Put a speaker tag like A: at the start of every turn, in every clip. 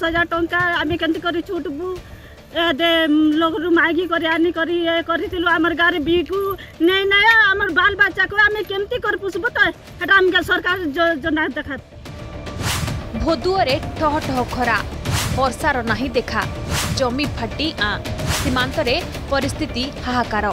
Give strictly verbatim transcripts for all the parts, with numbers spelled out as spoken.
A: हजार टंका आम के छुटबू लोग मागी कर आनी करी आमर गाँव बीकू नहीं ना आमर बाल बच्चा को आम केमती कर पुषबू तो ये सरकार योजना देखा।
B: भोदुअरे टह टह खरा वर्षार नाही देखा जमी फाटी आ सीमांतरे परिस्थिति हाहाकार।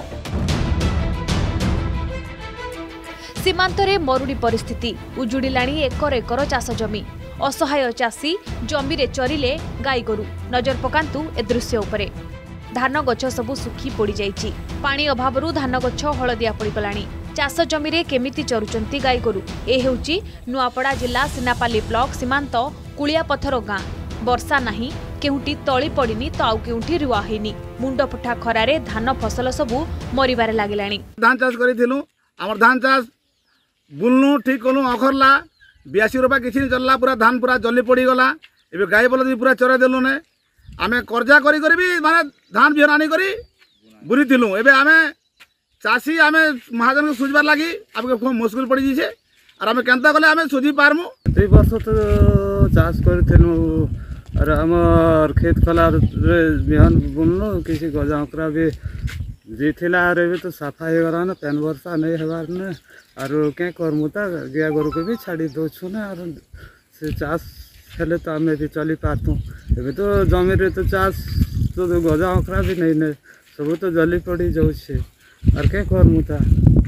B: सीमांतरे मरुड़ी परिस्थिति उजुड़िलाणी एकर एकर चाष जमी असहाय चाषी जमी रे चरिले गाई गोरु नजर पकांतु ए दृश्य उपरे धान गछ सबु सुखी पोड़ी जाइछि पानी अभावरु धान गछ हलदिया पड़ी गलाणी चाष जमी रे केमिति चरुचंती गाई गोरु ए हेउछि नुआपड़ा जिला सिनापाली ब्लॉक सीमांत कुलिया पथर गाँ वर्षा नाही केउटी तळी पड़िनी तो आउ केउटी रुआ हेनी मुंड फुटा खरारे धान फसल सबु मरिबारे लागिलाणी।
C: धान चाष करिथिलु हमर धान चाष बुलनु ठीक कलु अखरला बयासी रुपया किसी नहीं चलला पूरा धान पूरा जल्दी पड़गला ए गाई बलद भी पूरा चराई देलु ने आम कर्जा करी करी भी माने धान बिहन आनी करी बुरीलु एवं आम चाषी आम महाजन को सुझबार लगी आपके खूब मुस्किल पड़ जाइए और आम केन्ता कले आम सुझी पारमु।
D: दुई वर्ष तो चाष करूँ और आमर खेत खला बिहन बुनलु किसी गजा उकरा भी जी थिला भी तो साफा हो गला ना पेन वर्षा नहीं हबार ने और क्या करमु ता गाय गोरु को भी छाड़ी दौछु ना और से चाष हेले तो आम भी चली पारतु एवं तो जमी रे तो चाष तो गजा अखरा भी नहीं ने सब तो जली पड़ी जाऊे और क्या करमु ता।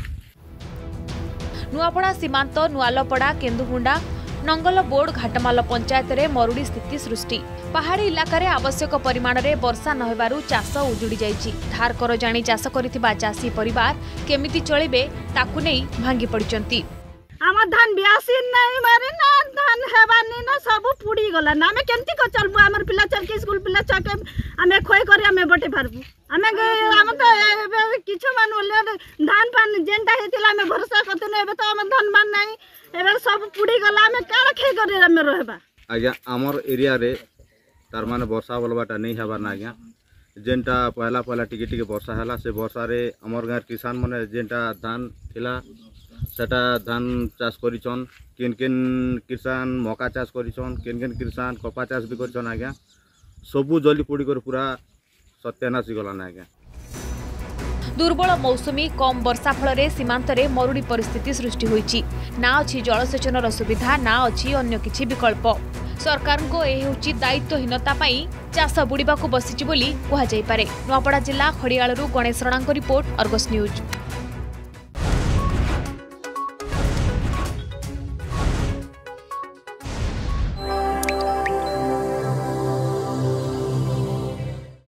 B: नुआपड़ा सीमांत नुआलपड़ा केन्दुमुंडा नंगल बोर्ड घाटमाल पंचायत रे मरुड़ी स्थिति सृष्टि पहाड़ी इलाका रे आवश्यक परिमाण रे वर्षा नहेबारु चाष उजुड़ी जाइछि धार कर जानी चाष करिथिबा चाषी परिवार केमिति चलिबे ताकु नै भांगी पड़िचंती।
A: आम धान बियासी नहीं मारे ना धान हेबानी ना सब पुड़ी गला ना आम केमती को चलबू आमर पिला चल के स्कूल पिला चके आम खोई कर आम बटे पारबू आम आम तो किछु मान धान पान जेनटा हेतिला आम भरोसा करते एबे तो आम धान मान नहीं एबे सब पुड़ी गला आम काला खे कर आम रहबा।
E: आज्ञा आमर एरिया रे तार माने वर्षा बोलबाटा नहीं हेबार ना आज्ञा जेनटा पहला पहला टिके टिके वर्षा हैला से वर्षा रे आमर गाँव किसान माने जेनटा धान थिला सेटा धान चाष करिछन केन केन किसान मका चाष करिछन केन केन किसान कपा चाष भी करिछन आज्ञा सबु जली पोड़ी कर पूरा सत्यानाश गलान आज्ञा।
B: दुर्बल मौसुमी कम वर्षा फल सीमांत रे मरुड़ी परिस्थिति सृष्टि होइछि ना अछि जलसेचन सुविधा ना अछि अन्य किछि विकल्प सरकार को ए होछि दायित्वहीनता पई चाष बुड़ीबा को बसिछि बोली कुहा जाय पारे। नुआपड़ा जिला खड़ियालरू गणेश रणांक रिपोर्ट अर्गस न्यूज।